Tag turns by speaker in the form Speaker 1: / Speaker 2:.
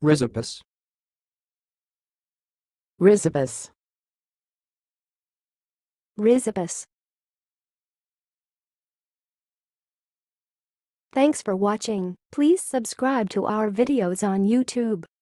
Speaker 1: Rhizopus.
Speaker 2: Rhizopus.
Speaker 3: Rhizopus. Thanks for watching. Please subscribe to our videos on YouTube.